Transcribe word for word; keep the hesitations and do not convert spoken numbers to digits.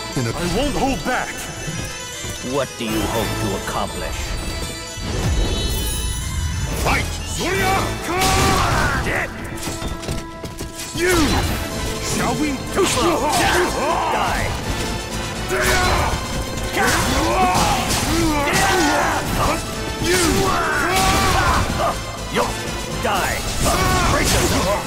In a... I won't hold back! What do you hope to accomplish? Fight! Surya! Dead! You! Shall we? Too slow! Die! You! Yo! Die! Brace yourself!